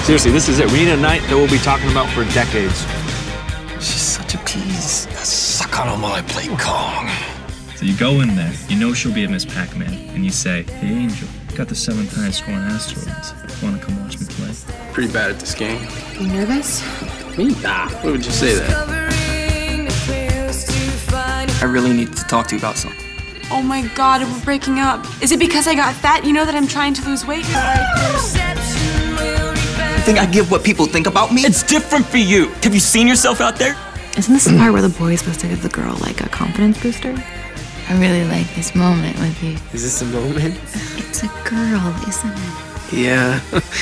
Seriously, this is it. We need a night that we'll be talking about for decades. She's such a tease. Suck on him while I play Kong. So you go in there, you know she'll be at Miss Pac-Man, and you say, "Hey, Angel, got the 7th highest scoring asteroids. Wanna come watch me play?" Pretty bad at this game. You nervous? Me? Nah. Why would you say that? I really need to talk to you about something. Oh my God, we're breaking up. Is it because I got fat? You know that I'm trying to lose weight? You think I give what people think about me? It's different for you. Have you seen yourself out there? Isn't this the part where the boy is supposed to give the girl like a confidence booster? I really like this moment with you. Is this a moment? It's a girl, isn't it? Yeah.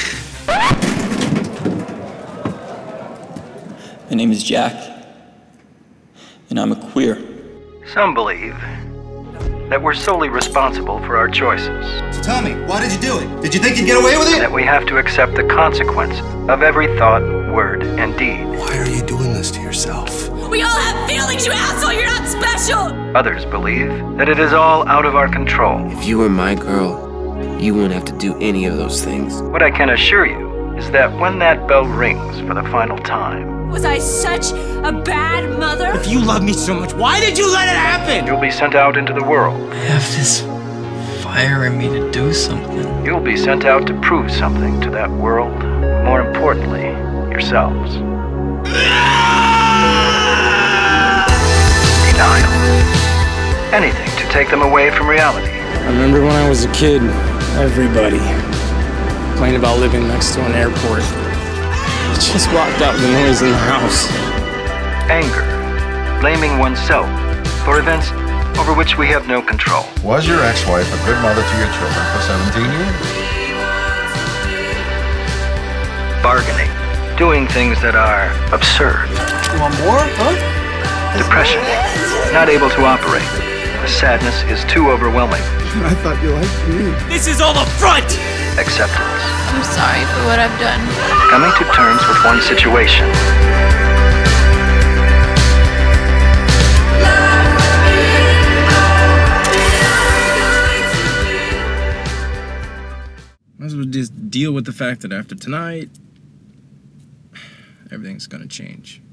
My name is Jack, and I'm a queer. Some believe that we're solely responsible for our choices. So tell me, why did you do it? Did you think you'd get away with it? That we have to accept the consequence of every thought, word, and deed. Why are you doing this to yourself? We all have feelings, you asshole! You're not special! Others believe that it is all out of our control. If you were my girl, you wouldn't have to do any of those things. What I can assure you is that when that bell rings for the final time, Was I such a bad mother? If you love me so much, why did you let it happen? you'll be sent out into the world. I have this fire in me to do something. You'll be sent out to prove something to that world. More importantly, yourselves. Denial. Anything to take them away from reality. I remember when I was a kid, everybody complained about living next to an airport. I just blocked out the noise in the house. Anger. Blaming oneself for events over which we have no control. Was your ex-wife a good mother to your children for 17 years? Bargaining. Doing things that are absurd. You want more, huh? Depression. Not able to operate. The sadness is too overwhelming. I thought you liked me. This is all a front! Acceptance. I'm sorry for what I've done. Coming to terms with one situation. Might as well just deal with the fact that after tonight, everything's gonna change.